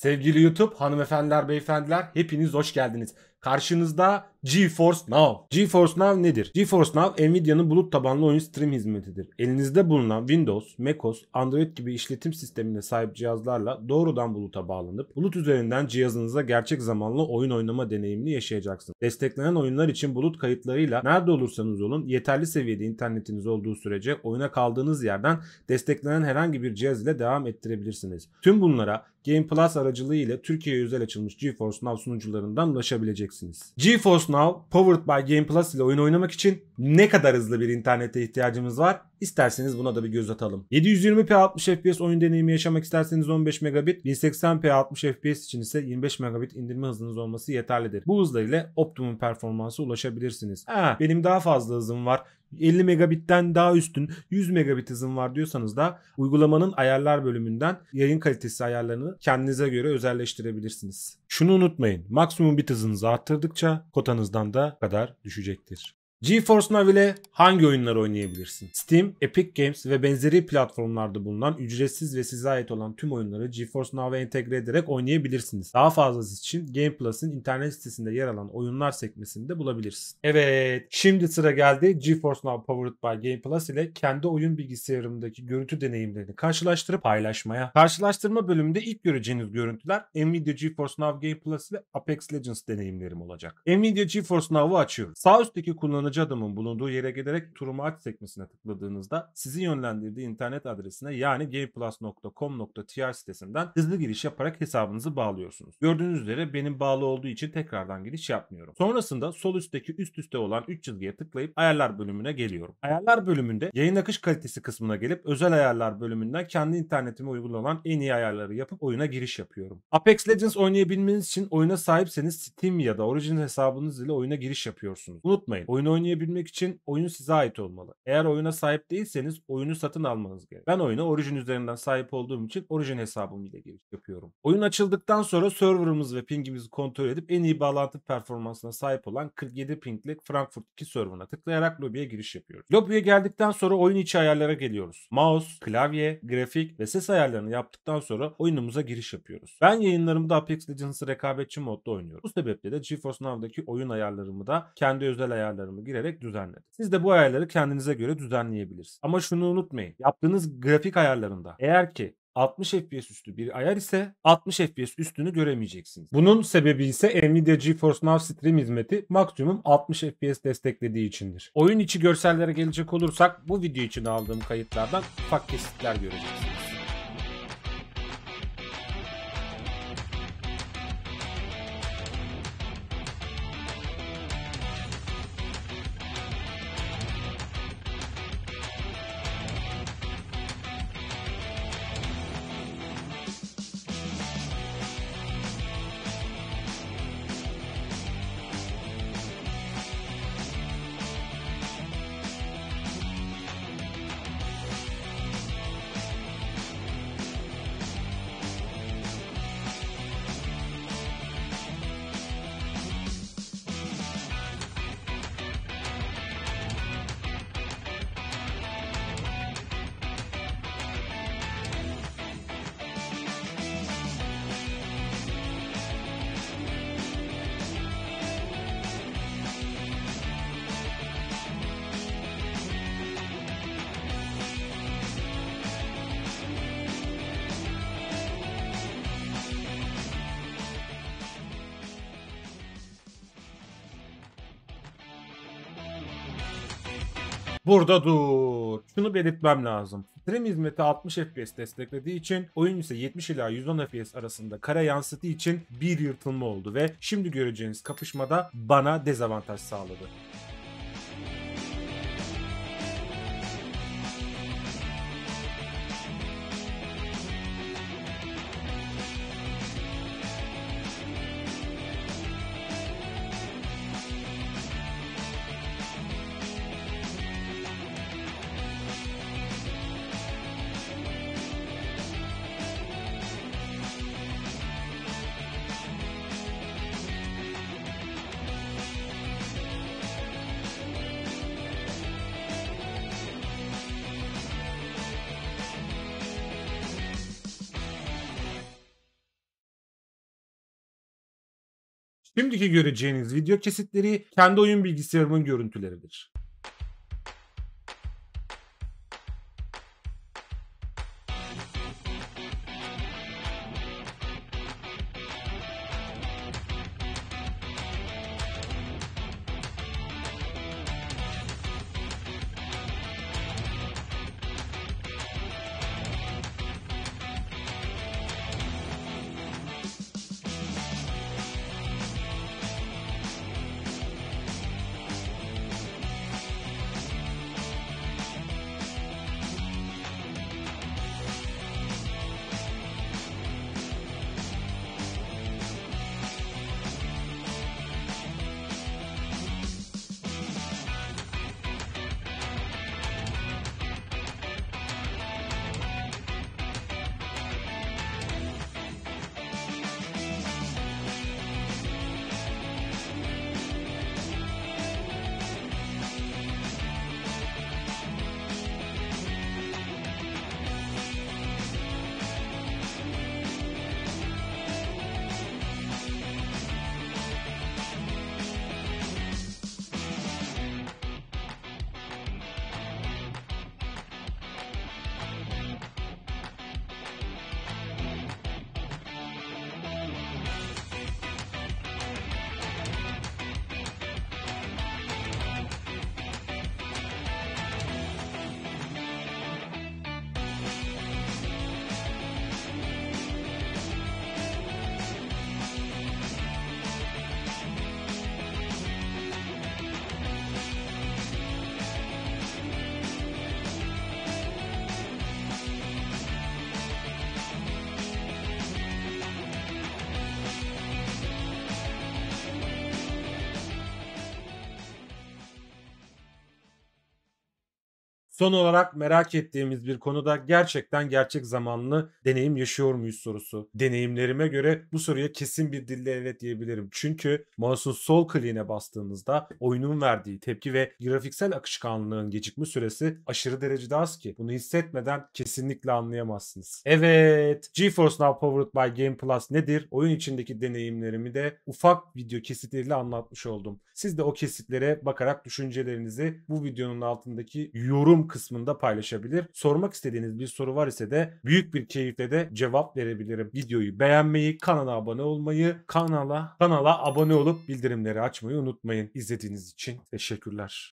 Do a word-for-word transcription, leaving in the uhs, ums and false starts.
Sevgili YouTube, hanımefendiler, beyefendiler, hepiniz hoş geldiniz. Karşınızda GeForce Now. GeForce Now nedir? GeForce Now, Nvidia'nın bulut tabanlı oyun stream hizmetidir. Elinizde bulunan Windows, macOS, Android gibi işletim sistemine sahip cihazlarla doğrudan buluta bağlanıp bulut üzerinden cihazınıza gerçek zamanlı oyun oynama deneyimini yaşayacaksınız. Desteklenen oyunlar için bulut kayıtlarıyla nerede olursanız olun yeterli seviyede internetiniz olduğu sürece oyuna kaldığınız yerden desteklenen herhangi bir cihaz ile devam ettirebilirsiniz. Tüm bunlara Game Plus aracılığı ile Türkiye'ye özel açılmış GeForce Now sunucularından ulaşabileceksiniz. GeForce Now, powered by Game Plus ile oyun oynamak için ne kadar hızlı bir internete ihtiyacımız var? İsterseniz buna da bir göz atalım. yedi yüz yirmi p altmış F P S oyun deneyimi yaşamak isterseniz on beş megabit, bin seksen p altmış F P S için ise yirmi beş megabit indirme hızınız olması yeterlidir. Bu hızla ile optimum performansa ulaşabilirsiniz. Ha, benim daha fazla hızım var, elli megabitten daha üstün yüz megabit hızım var diyorsanız da uygulamanın ayarlar bölümünden yayın kalitesi ayarlarını kendinize göre özelleştirebilirsiniz. Şunu unutmayın, maksimum bit hızınızı arttırdıkça kotanızdan da kadar düşecektir. GeForce Now ile hangi oyunları oynayabilirsin? Steam, Epic Games ve benzeri platformlarda bulunan ücretsiz ve size ait olan tüm oyunları GeForce Now'a entegre ederek oynayabilirsiniz. Daha fazlası için Game Plus'ın internet sitesinde yer alan oyunlar sekmesinde bulabilirsin. Evet, şimdi sıra geldi GeForce Now Powered by Game Plus ile kendi oyun bilgisayarımdaki görüntü deneyimlerini karşılaştırıp paylaşmaya. Karşılaştırma bölümünde ilk göreceğiniz görüntüler Nvidia GeForce Now Game Plus ile Apex Legends deneyimlerim olacak. Nvidia GeForce Now'u açıyorum. Sağ üstteki kullanıcı adımın bulunduğu yere gelerek turumu aç sekmesine tıkladığınızda sizi yönlendirdiği internet adresine yani gameplus nokta com nokta tr sitesinden hızlı giriş yaparak hesabınızı bağlıyorsunuz. Gördüğünüz üzere benim bağlı olduğu için tekrardan giriş yapmıyorum. Sonrasında sol üstteki üst üste olan üç çizgiye tıklayıp ayarlar bölümüne geliyorum. Ayarlar bölümünde yayın akış kalitesi kısmına gelip özel ayarlar bölümünden kendi internetime uygun olan en iyi ayarları yapıp oyuna giriş yapıyorum. Apex Legends oynayabilmeniz için oyuna sahipseniz Steam ya da Origin hesabınız ile oyuna giriş yapıyorsunuz. Unutmayın, oyunu oynayabilmek için oyun size ait olmalı. Eğer oyuna sahip değilseniz oyunu satın almanız gerek. Ben oyuna Origin üzerinden sahip olduğum için Origin hesabım ile giriş yapıyorum. Oyun açıldıktan sonra serverımız ve pingimizi kontrol edip en iyi bağlantı performansına sahip olan kırk yedi pingli Frankfurt iki serverına tıklayarak lobiye giriş yapıyoruz. Lobiye geldikten sonra oyun içi ayarlara geliyoruz. Mouse, klavye, grafik ve ses ayarlarını yaptıktan sonra oyunumuza giriş yapıyoruz. Ben yayınlarımda Apex Legends'ı rekabetçi modda oynuyorum. Bu sebeple de GeForce Now'daki oyun ayarlarımı da kendi özel ayarlarımı girerek düzenledim. Siz de bu ayarları kendinize göre düzenleyebilirsiniz. Ama şunu unutmayın. Yaptığınız grafik ayarlarında eğer ki altmış F P S üstü bir ayar ise altmış F P S üstünü göremeyeceksiniz. Bunun sebebi ise Nvidia GeForce Now Stream hizmeti maksimum altmış F P S desteklediği içindir. Oyun içi görsellere gelecek olursak bu video için aldığım kayıtlardan ufak kesitler göreceksiniz. Burada dur. Şunu belirtmem lazım. Stream hizmeti altmış F P S desteklediği için, oyun ise yetmiş ila yüz on F P S arasında kare yansıttığı için bir yırtılma oldu ve şimdi göreceğiniz kapışmada bana dezavantaj sağladı. Şimdiki göreceğiniz video kesitleri kendi oyun bilgisayarımın görüntüleridir. Son olarak merak ettiğimiz bir konuda gerçekten gerçek zamanlı deneyim yaşıyor muyuz sorusu. Deneyimlerime göre bu soruya kesin bir dille evet diyebilirim. Çünkü mouse'un sol kliğine bastığınızda oyunun verdiği tepki ve grafiksel akışkanlığın gecikme süresi aşırı derecede az ki. Bunu hissetmeden kesinlikle anlayamazsınız. Evet, GeForce Now Powered by Game Plus nedir? Oyun içindeki deneyimlerimi de ufak video kesitleriyle anlatmış oldum. Siz de o kesitlere bakarak düşüncelerinizi bu videonun altındaki yorum kısmında paylaşabilir. Sormak istediğiniz bir soru var ise de büyük bir keyifle de cevap verebilirim. Videoyu beğenmeyi, kanala abone olmayı, kanala kanala abone olup bildirimleri açmayı unutmayın. İzlediğiniz için teşekkürler.